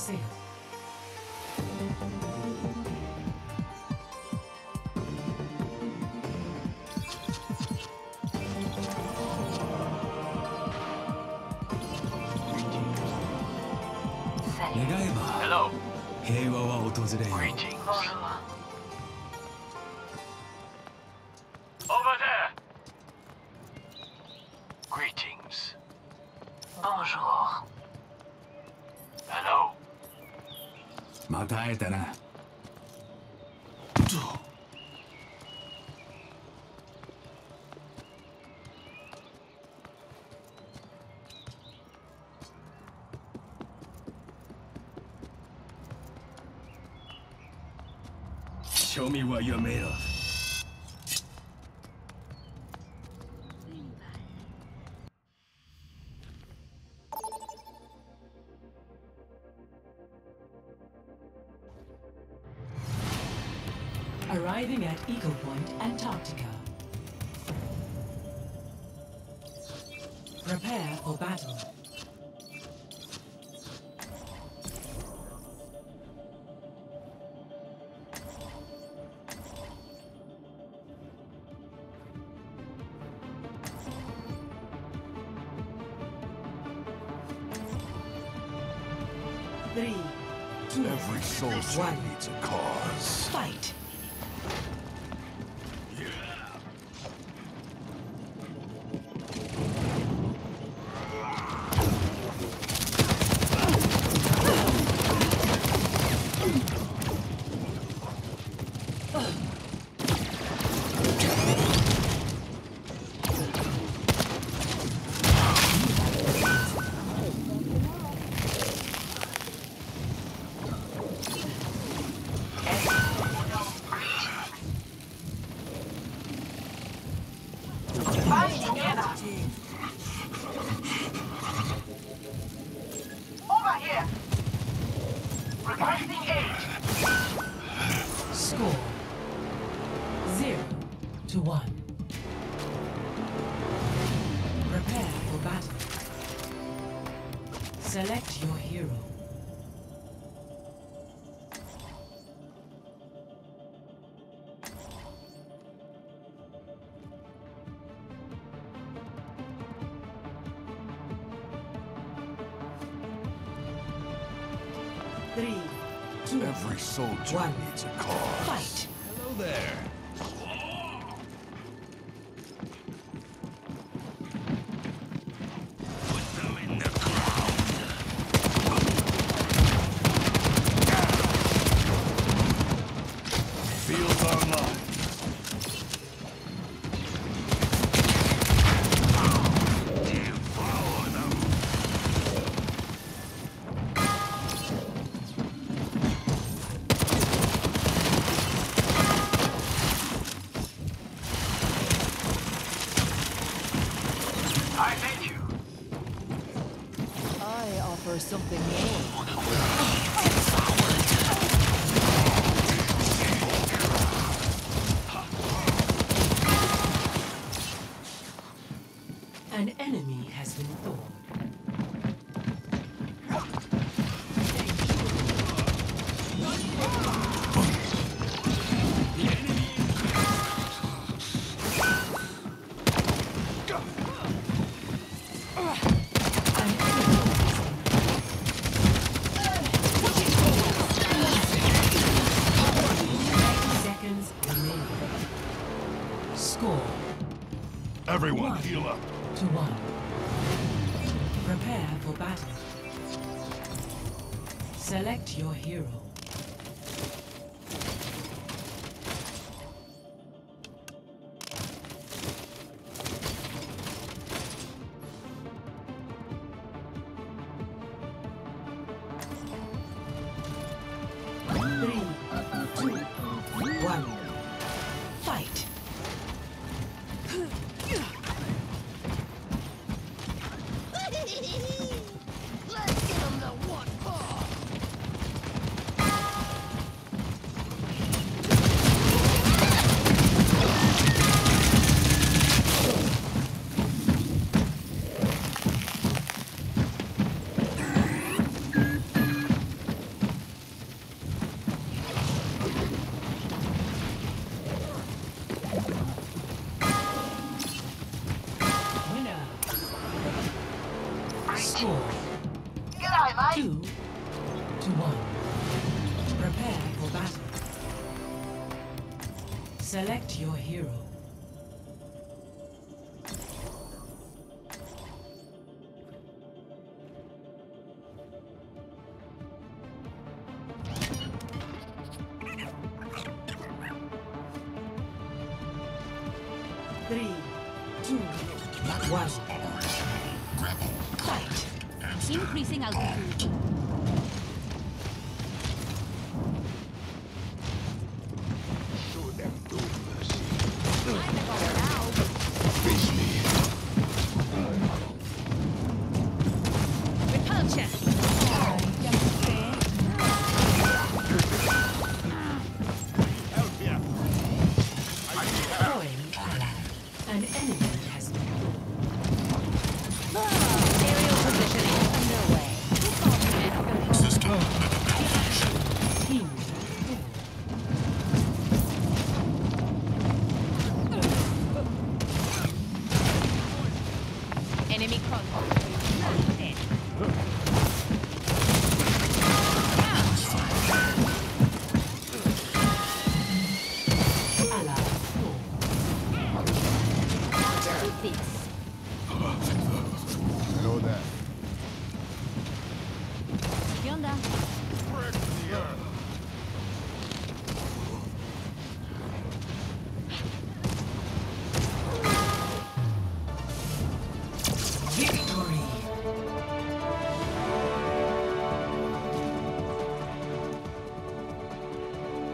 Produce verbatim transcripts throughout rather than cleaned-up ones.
sale. Hello. 平和は訪れよう。 Greetings. Over there. Greetings. Bonjour. Hello. また会えたな。Show me what you're made of. Arriving at Eagle Point, Antarctica. Prepare for battle. Three, two, Every soldier one. needs a cause. Fight! Over here. Requesting aid. Score zero to one. Prepare for battle. Select your hero. Three, two, Every soldier one. needs a cause. fight! Hello there. Put them in the ground. Fields are mine. Devour them. I thank you. I offer something more. An enemy has been thawed. An enemy Ten seconds remaining. Score Everyone One. heal up. to one. Prepare for battle. Select your hero. Three, two, one. Fight! Let's give him the one paw. Prepare for battle. Select your hero. Three, two, one. Fight. Increasing altitude. Repulsion. Deploying ally. An enemy has been Aerial positioning underway. System. team. Enemy contact. Dead. Ally. Keep this. Know that. Yonder. Victory.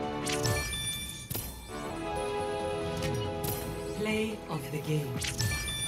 Play of the game.